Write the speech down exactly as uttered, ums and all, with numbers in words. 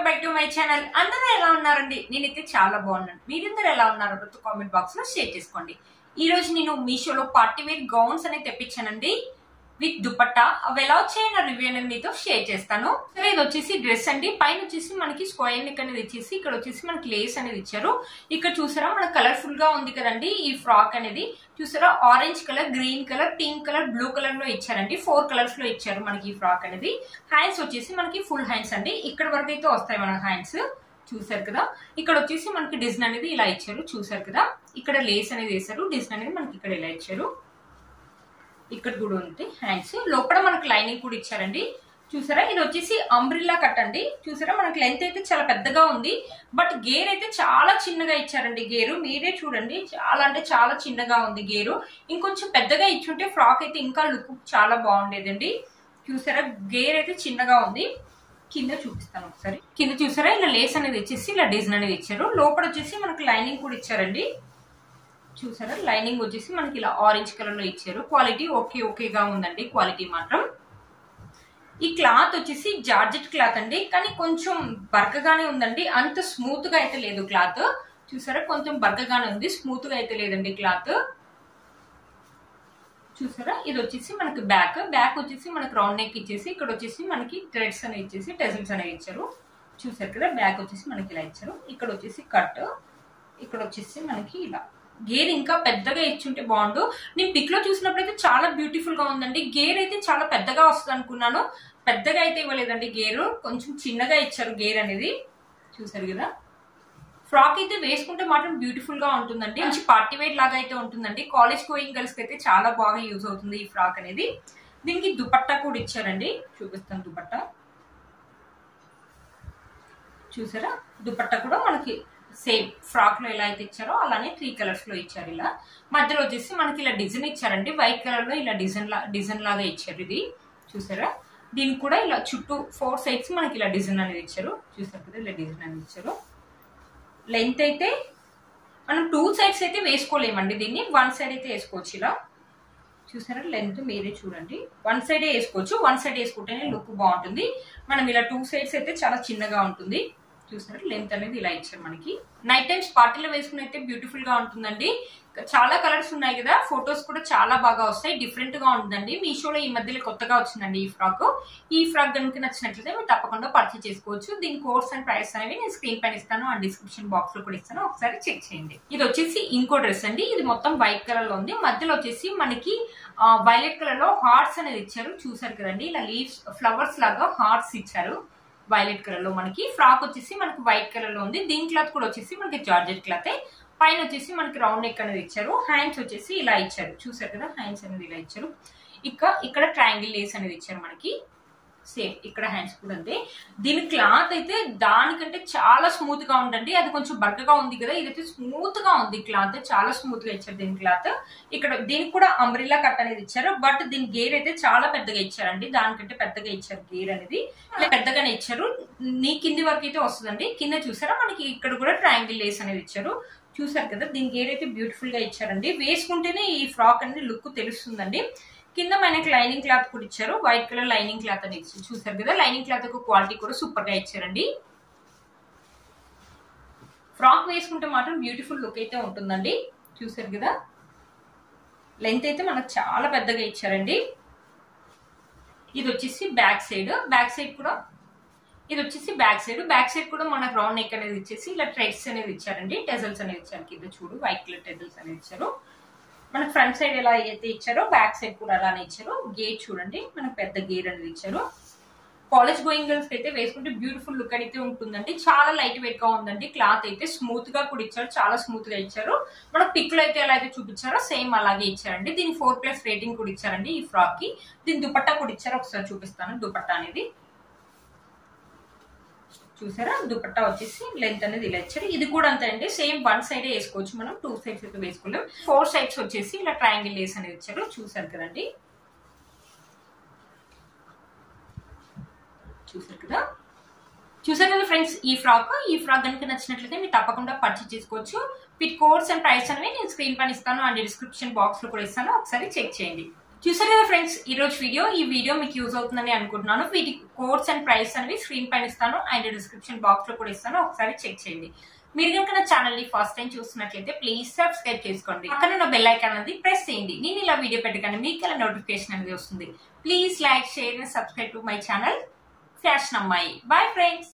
Welcome back to my channel. అందరూ ఎలా ఉన్నారండి? నేనైతే చాలా బాగున్నాను. మీరందరూ ఎలా ఉన్నారో కామెంట్ బాక్స్ లో షేర్ చేసుకోండి. ఈ రోజు నేను మీషోలో పార్టీ వేర్ గౌన్స్ అనేది తెప్పించానండి విత్ దుపట్టా. అవి ఎలా వచ్చాయో నా రివ్యూ అనేది మీతో షేర్ చేస్తాను. సరే, ఇది వచ్చేసి డ్రెస్ అండి. పైన వచ్చేసి మనకి స్క్వేర్ నెక్ అనేది ఇచ్చేసి ఇక్కడ వచ్చేసి మనకి లేస్ అనేది ఇచ్చారు. ఇక్కడ చూసారా మనకు కలర్ఫుల్ గా ఉంది కదండి ఈ ఫ్రాక్ అనేది. చూసారా orange colour, green colour, pink colour, blue colour లో ఇచ్చారండి. ఫోర్ కలర్స్ లో ఇచ్చారు మనకి ఈ ఫ్రాక్ అనేది. హ్యాండ్స్ వచ్చేసి మనకి ఫుల్ హ్యాండ్స్ అండి. ఇక్కడ వరకు అయితే వస్తాయి మన హ్యాండ్స్. చూసారు కదా, ఇక్కడ వచ్చేసి మనకి డిజైన్ అనేది ఇలా ఇచ్చారు. చూసారు కదా, ఇక్కడ లేస్ అనేది వేసారు. డిజైన్ అనేది మనకి ఇక్కడ ఇలా ఇచ్చారు. ఇక్కడ కూడా ఉంది హ్యాండ్స్. లోపల మనకి లైనింగ్ కూడా ఇచ్చారండి. చూసారా, ఇది వచ్చేసి అంబ్రిల్లా కట్ అండి. చూసారా మనకి లెంత్ అయితే చాలా పెద్దగా ఉంది, బట్ గేర్ అయితే చాలా చిన్నగా ఇచ్చారండి. గేరు మీరే చూడండి, చాలా అంటే చాలా చిన్నగా ఉంది గేరు. ఇంకొంచెం పెద్దగా ఇచ్చుంటే ఫ్రాక్ అయితే ఇంకా లుక్ చాలా బాగుండేదండి. చూసారా గేర్ అయితే చిన్నగా ఉంది. కింద చూపిస్తాను ఒకసారి. కింద చూసారా ఇలా లేస్ అనేది ఇచ్చేసి ఇలా డిజైన్ అనేది ఇచ్చారు. లోపల వచ్చేసి మనకి లైనింగ్ కూడా ఇచ్చారండి. చూసారా లైనింగ్ వచ్చేసి మనకి ఇలా ఆరెంజ్ కలర్ లో ఇచ్చారు. క్వాలిటీ ఓకే ఓకేగా ఉందండి, క్వాలిటీ మాత్రం. ఈ క్లాత్ వచ్చేసి జార్జెట్ క్లాత్ అండి, కానీ కొంచెం బరకగానే ఉందండి. అంత స్మూత్ గా అయితే లేదు క్లాత్. చూసారా కొంచెం బరకగానే ఉంది, స్మూత్ గా అయితే లేదండి క్లాత్. చూసారా ఇది వచ్చేసి మనకి బ్యాక్ బ్యాక్ వచ్చేసి మనకి రౌండ్ నెక్ ఇచ్చేసి ఇక్కడ వచ్చేసి మనకి థ్రెడ్స్ అనేవి ఇచ్చేసి టెజిల్స్ అనేవి ఇచ్చారు. చూసారు కదా, బ్యాక్ వచ్చేసి మనకి ఇలా ఇచ్చారు. ఇక్కడ వచ్చేసి కట్, ఇక్కడ వచ్చేసి మనకి ఇలా గేర్ ఇంకా పెద్దగా ఇచ్చుంటే బాగుండు. నేను పిక్ లో చూసినప్పుడు అయితే చాలా బ్యూటిఫుల్ గా ఉందండి. గేర్ అయితే చాలా పెద్దగా వస్తుంది అనుకున్నాను, పెద్దగా అయితే ఇవ్వలేదండి. గేరు కొంచెం చిన్నగా ఇచ్చారు గేర్ అనేది. చూసారు కదా, ఫ్రాక్ అయితే వేసుకుంటే మాత్రం బ్యూటిఫుల్ గా ఉంటుందండి. మంచి పార్టీ వేర్ లాగా అయితే ఉంటుందండి. కాలేజ్ గోయింగ్ గర్ల్స్ కి అయితే చాలా బాగా యూజ్ అవుతుంది ఈ ఫ్రాక్ అనేది. దీనికి దుపట్టా కూడా ఇచ్చారండి, చూపిస్తాను దుపట్టా. చూసారా దుపట్టా కూడా మనకి సేమ్ ఫ్రాక్ లో ఎలా అయితే ఇచ్చారో అలానే త్రీ కలర్స్ లో ఇచ్చారు. ఇలా మధ్యలో వచ్చేసి మనకి ఇలా డిజైన్ ఇచ్చారండి. వైట్ కలర్ లో ఇలా డిజైన్ లా డిజైన్ లాగా ఇచ్చారు ఇది. చూసారా దీనికి కూడా ఇలా చుట్టూ ఫోర్ సైడ్స్ మనకి ఇలా డిజైన్ అనేది ఇచ్చారు. చూసారు కదా ఇలా డిజైన్ అనేది ఇచ్చారు. లెంత్ అయితే మనం టూ సైడ్స్ అయితే వేసుకోలేమండి, దీన్ని వన్ సైడ్ అయితే వేసుకోవచ్చు. ఇలా చూసారా లెంత్ మీరే చూడండి, వన్ సైడే వేసుకోవచ్చు. వన్ సైడ్ వేసుకుంటేనే లుక్ బాగుంటుంది. మనం ఇలా టూ సైడ్స్ అయితే చాలా చిన్నగా ఉంటుంది. చూసారా లెంత్ అనేది ఇలా ఇచ్చారు మనకి. నైట్ టైమ్స్ పార్టీలో వేసుకుని అయితే బ్యూటిఫుల్ గా ఉంటుందండి. చాలా కలర్స్ ఉన్నాయి కదా, ఫొటోస్ కూడా చాలా బాగా వస్తాయి. డిఫరెంట్ గా ఉంటుందండి. మీషోలో ఈ మధ్యలో కొత్తగా వచ్చిందండి ఈ ఫ్రాక్. ఈ ఫ్రాక్ కనుక నచ్చినట్లయితే మీరు తప్పకుండా పర్చేస్ చేసుకోవచ్చు. దీని కోర్స్ అండ్ ప్రైస్ అనేవి నేను స్క్రీన్ పైన ఇస్తాను అండ్ డిస్క్రిప్షన్ బాక్స్ లో కూడా ఇస్తాను, ఒకసారి చెక్ చేయండి. ఇది వచ్చేసి ఇంకో డ్రెస్ అండి. ఇది మొత్తం వైట్ కలర్ లో ఉంది. మధ్యలో వచ్చేసి మనకి వైలెట్ కలర్ లో హార్ట్స్ అనేది ఇచ్చారు. చూసారు కదండి, ఇలా లీవ్స్ ఫ్లవర్స్ లాగా హార్ట్స్ ఇచ్చారు వైలెట్ కలర్ లో. మనకి ఫ్రాక్ వచ్చేసి మనకి వైట్ కలర్ లో ఉంది. దీని క్లాత్ కూడా వచ్చేసి మనకి జార్జెట్ క్లాత్. పైన వచ్చేసి మనకి రౌండ్ నెక్ అనేది ఇచ్చారు. హ్యాండ్స్ వచ్చేసి ఇలా ఇచ్చారు. చూసారు కదా హ్యాండ్స్ అనేది ఇలా ఇచ్చారు. ఇక ఇక్కడ ట్రయాంగిల్ లేస్ అనేది ఇచ్చారు మనకి. సేమ్ ఇక్కడ హ్యాండ్స్ కూడా అంతే. దీని క్లాత్ అయితే దానికంటే చాలా స్మూత్ గా ఉందండి. అది కొంచెం బర్గగా ఉంది కదా, ఇదైతే స్మూత్ గా ఉంది క్లాత్, చాలా స్మూత్ గా ఇచ్చారు దీని క్లాత్. ఇక్కడ దీనికి కూడా అంబ్రిల్లా కట్ అనేది ఇచ్చారు, బట్ దీని గేర్ అయితే చాలా పెద్దగా ఇచ్చారండి. దానికంటే పెద్దగా ఇచ్చారు గేర్ అనేది, పెద్దగానే ఇచ్చారు. నీ కింది వరకు అయితే వస్తుందండి. కింద చూసారా మనకి ఇక్కడ కూడా ట్రయాంగిల్ లేస్ అనేది ఇచ్చారు. చూసారు కదా, దీని గేర్ అయితే బ్యూటిఫుల్ గా ఇచ్చారండి. వేసుకుంటేనే ఈ ఫ్రాక్ అనేది లుక్ తెలుస్తుందండి. కింద మనకి లైనింగ్ క్లాత్ కూడా ఇచ్చారు, వైట్ కలర్ లైనింగ్ క్లాత్ అని ఇచ్చారు. చూసారు కదా, లైనింగ్ క్లాత్ యొక్క క్వాలిటీ కూడా సూపర్ గా ఇచ్చారండి. ఫ్రాక్ వేసుకుంటే మాత్రం బ్యూటిఫుల్ లుక్ అయితే ఉంటుందండి. చూసారు కదా, లెంత్ అయితే మనకు చాలా పెద్దగా ఇచ్చారండి. ఇది వచ్చేసి బ్యాక్ సైడ్, బ్యాక్ సైడ్ కూడా ఇది వచ్చేసి బ్యాక్ సైడ్ బ్యాక్ సైడ్ కూడా మనకు రౌండ్ నెక్ అనేది ఇచ్చేసి ఇలా థ్రెడ్స్ అనేది ఇచ్చారండి. టెజల్స్ అనేది ఇచ్చారు. కింద చూడు వైట్ కలర్ టెజల్స్ అనేది ఇచ్చారు. మనకు ఫ్రంట్ సైడ్ ఎలా అయితే ఇచ్చారో బ్యాక్ సైడ్ కూడా అలానే ఇచ్చారు. గేర్ చూడండి మనకు పెద్ద గేర్ అనేది ఇచ్చారు. కాలేజ్ గోయింగ్ గర్ల్స్ అయితే వేసుకుంటే బ్యూటిఫుల్ లుక్ అయితే ఉంటుందండి. చాలా లైట్ వెయిట్ గా ఉందండి. క్లాత్ అయితే స్మూత్ గా కూడా ఇచ్చారు, చాలా స్మూత్ గా ఇచ్చారు. మనకు పిక్ లో అయితే ఎలా అయితే చూపించారో సేమ్ అలాగే ఇచ్చారండి. దీని ఫోర్ ప్లస్ రేటింగ్ కూడా ఇచ్చారండి ఈ ఫ్రాక్ కి. దీని దుపట్టా కూడా ఇచ్చారు, ఒకసారి చూపిస్తాను దుపట్టా అనేది. చూసారా దుపట్టా వచ్చేసి లెంత్ అనేది ఇలా ఇచ్చారు. ఇది కూడా అంతే అండి, సేమ్ వన్ సైడ్ వేసుకోవచ్చు, మనం టూ సైడ్స్ అయితే వేసుకోలేం. ఫోర్ సైడ్స్ వచ్చేసి ఇలా ట్రయాంగిల్ లేస్ అనేది ఇచ్చారు. చూసారు కదండి, చూసారు కదా చూసారు కదా ఫ్రెండ్స్. ఈ ఫ్రాక్ ఈ ఫ్రాక్ కనుక నచ్చినట్లయితే మీరు తప్పకుండా పర్చేస్ చేసుకోవచ్చు. వీటి కోర్స్ అండ్ ప్రైస్ అనేవి నేను స్క్రీన్ పైన ఇస్తాను అండ్ డిస్క్రిప్షన్ బాక్స్ లో కూడా ఇస్తాను, ఒకసారి చెక్ చేయండి. చూసారు కదా ఫ్రెండ్స్, ఈ రోజు వీడియో ఈ వీడియో మీకు యూజ్ అవుతుందని అనుకుంటున్నాను. వీటి కోడ్స్ అండ్ ప్రైస్ అనేవి స్క్రీన్ పైన ఇస్తాను అండ్ డిస్క్రిప్షన్ బాక్స్ లో కూడా ఇస్తాను, ఒకసారి చెక్ చేయండి. మీరు కనుక నా ఛానల్ ని ఫస్ట్ టైం చూస్తున్నట్లయితే ప్లీజ్ సబ్స్క్రైబ్ చేసుకోండి. అక్కడ ఉన్న బెల్ ఐకాన్ అనేది ప్రెస్ చేయండి. నేను ఇలా వీడియో పెట్టగానే మీకు ఇలా నోటిఫికేషన్ అనేది వస్తుంది. Please like, share and subscribe to my channel fashion అమ్మాయి. Bye friends.